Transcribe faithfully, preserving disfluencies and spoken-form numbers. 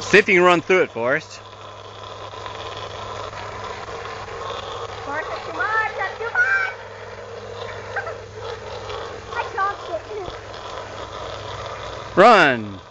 See if you can run through it, Forrest. Forrest, that's too much. That's too much. I chopped it. Run!